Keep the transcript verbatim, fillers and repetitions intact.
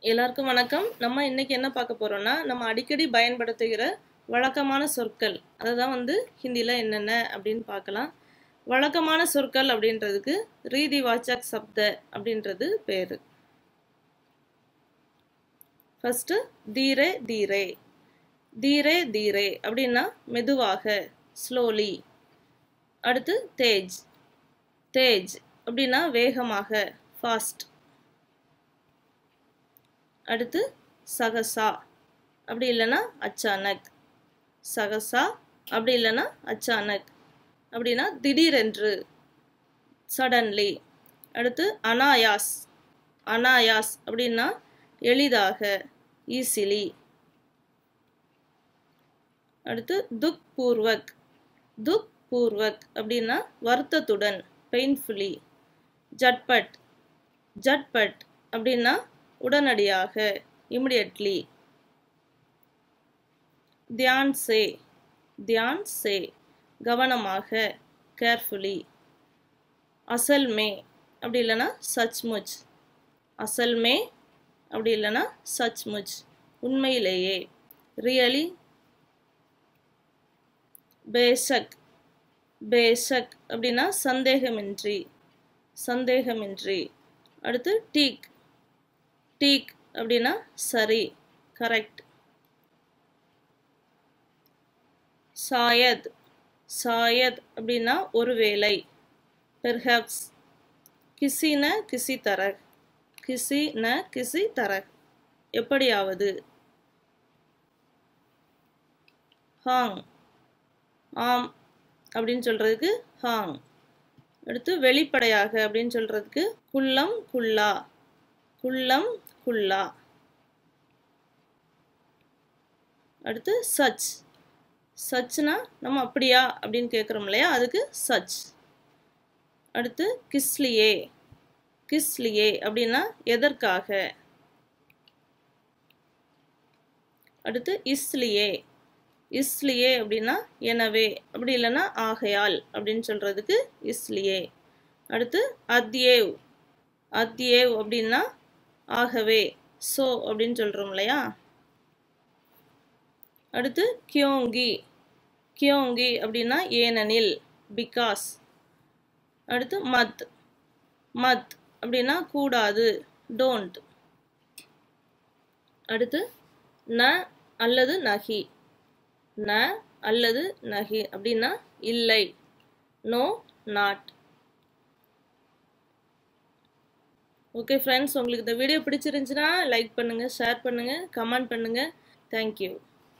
எல்லாருக்கும் வணக்கம். நம்ம இன்னைக்கு என்ன பார்க்க போறோம்னா, நம்ம அடிக்கடி பயன்படுத்துகிற வழக்கமான சொற்கள். அதுதான் வந்து ஹிந்தில என்னென்ன அப்படின்னு பார்க்கலாம். வழக்கமான சொற்கள் அப்படின்றதுக்கு ரீதிவாச்சக் சப்த அப்படின்றது பேரு. ஃபர்ஸ்ட் தீரே தீரே. தீரே தீரே அப்படின்னா மெதுவாக, ஸ்லோலி. அடுத்து தேஜ். தேஜ் அப்படின்னா வேகமாக, ஃபாஸ்ட். அடுத்து சகசா அப்படி இல்லைன்னா அச்சானக். சகசா அப்படி இல்லைன்னா அச்சானக் அப்படின்னா திடீரென்று, சடன்லி. அடுத்து அனாயாஸ். அனாயாஸ் அப்படின்னா எளிதாக, ஈஸிலி. அடுத்து துக் பூர்வக். துக் பூர்வக் அப்படின்னா வருத்தத்துடன், பெயின்ஃபுல்லி. ஜட்பட். ஜட்பட் அப்படின்னா உடனடியாக, இமிடியட்லி. தியான் சே. தியான் சே கவனமாக, கேர்ஃபுல்லி. அசல் மே அப்படி இல்லைன்னா சச்முச். அசல் மே அப்படி இல்லைன்னா சச்முச், உண்மையிலேயே, ரியலி. பேஷக். பேஷக் அப்படின்னா சந்தேகமின்றி, சந்தேகமின்றி. அடுத்து டீக். டீக் அப்படின்னா சரி, கரெக்ட். சாயத். சாயத் அப்படின்னா ஒருவேளை, பெர்ஹாப்ஸ். கிசி ந கிசி தரக். கிசி ந கிசி தரக் எப்படியாவது. ஹாங். ஆம் அப்படின்னு சொல்றதுக்கு ஹாங். அடுத்து வெளிப்படையாக அப்படின்னு சொல்றதுக்கு குல்லம் குல்லா. குல்லம் குல்லா. அடுத்து சச். சச்னா நம்ம அப்படியா அப்படின்னு கேட்குறோம் இல்லையா, அதுக்கு சச். அடுத்து கிஸ்லியே. கிஸ்லியே அப்படின்னா எதற்காக. அடுத்து இஸ்லியே. இஸ்லியே அப்படின்னா எனவே, அப்படி இல்லைன்னா ஆகையால் அப்படின்னு சொல்றதுக்கு இஸ்லியே. அடுத்து அத்யேவ். அத்யேவ் அப்படின்னா ஆகவே, சோ அப்படின்னு சொல்றோம் இல்லையா. அடுத்து கியோங்கி. கியோங்கி அப்படின்னா ஏனெனில், பிகாஸ். அடுத்து மத். மத் அப்படின்னா கூடாது, டோன்ட். அடுத்து ந அல்லது நகி. ந அல்லது நகி அப்படின்னா இல்லை, நோ, நாட். ஓகே ஃப்ரெண்ட்ஸ், உங்களுக்கு இந்த வீடியோ பிடிச்சிருந்துச்சுன்னா லைக் பண்ணுங்கள், ஷேர் பண்ணுங்கள், கமெண்ட் பண்ணுங்கள். தேங்க்யூ.